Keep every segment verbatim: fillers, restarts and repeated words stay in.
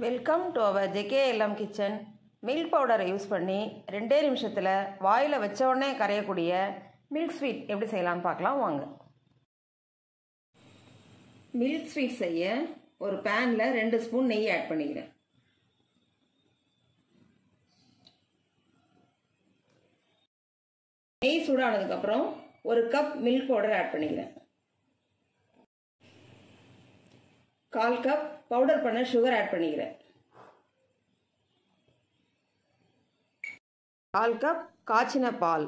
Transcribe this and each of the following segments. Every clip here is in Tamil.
Welcome to our J K L M kitchen. Milk பவுடரை யூஸ் பண்ணி ரெண்டே நிமிஷத்தில் வாயில் வச்ச உடனே கரையக்கூடிய மில்க் ஸ்வீட் எப்படி செய்யலாம்னு பார்க்கலாம் வாங்க. மில்க் ஸ்வீட் செய்ய ஒரு பேனில் ரெண்டு ஸ்பூன் நெய் ஆட் பண்ணிக்கிறேன். நெய் சூடானதுக்கப்புறம் ஒரு கப் மில்க் பவுடர் ஆட் பண்ணிக்கிறேன். கால் கப் பவுடர் பண்ண சுகர் ஆட் பண்ணிக்கிறேன். கால் கப் காய்ச்சின பால்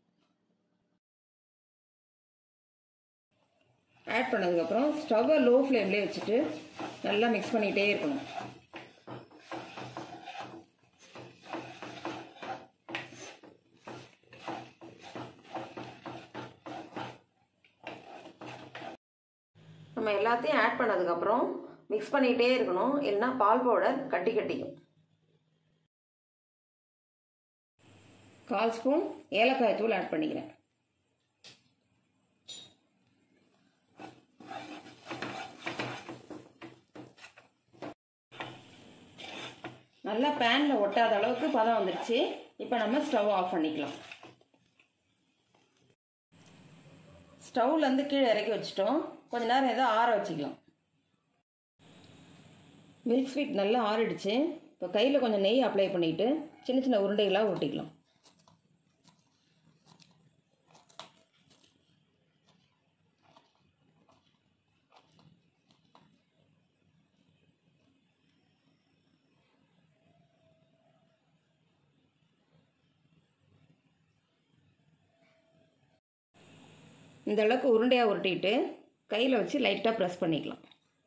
ஆட் பண்ணதுக்கப்புறம் ஸ்டவ்வை லோ ஃப்ளேம்லேயே வச்சுட்டு நல்லா மிக்ஸ் பண்ணிகிட்டே இருக்கணும். நம்ம எல்லாத்தையும் ஆட் பண்ணதுக்கப்புறம் மிக்ஸ் பண்ணிகிட்டே இருக்கணும், இல்லைன்னா பால் பவுடர் கட்டி கட்டிக்கும். கால் ஸ்பூன் ஏலக்காய் தூள் ஆட் பண்ணிக்கிறேன். நல்லா பேனில் ஒட்டாத அளவுக்கு பதம் வந்துடுச்சு. இப்போ நம்ம ஸ்டவ் ஆஃப் பண்ணிக்கலாம். ஸ்டவ்லேருந்து கீழே இறக்கி வச்சுட்டோம். கொஞ்ச நேரம் ஏதோ ஆற வச்சுக்கலாம். மில்க் ஸ்வீட் நல்லா ஆறிடுச்சு. இப்போ கையில் கொஞ்சம் நெய் அப்ளை பண்ணிவிட்டு சின்ன சின்ன உருண்டைகளாக உருட்டிக்கலாம். இந்த அளவுக்கு உருண்டையாக உருட்டிட்டு கையில் வச்சு லைட்டாக ப்ரெஸ் பண்ணிக்கலாம்.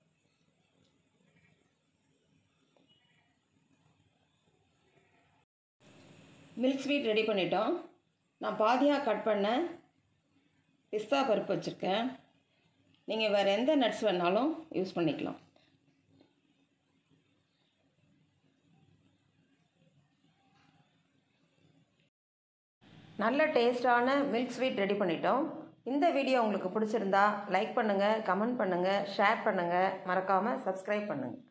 மில்க் ஸ்வீட் ரெடி பண்ணிட்டோம். நான் பாதியாக கட் பண்ண பிஸ்தா பருப்பு வச்சுருக்கேன். நீங்கள் வேறு எந்த நட்ஸ் வேணாலும் யூஸ் பண்ணிக்கலாம். நல்ல டேஸ்டான மில்க் ஸ்வீட் ரெடி பண்ணிட்டோம். இந்த வீடியோ உங்களுக்கு பிடிச்சிருந்தா லைக் பண்ணுங்கள், கமெண்ட் பண்ணுங்கள், ஷேர் பண்ணுங்கள், மறக்காமல் சப்ஸ்கிரைப் பண்ணுங்கள்.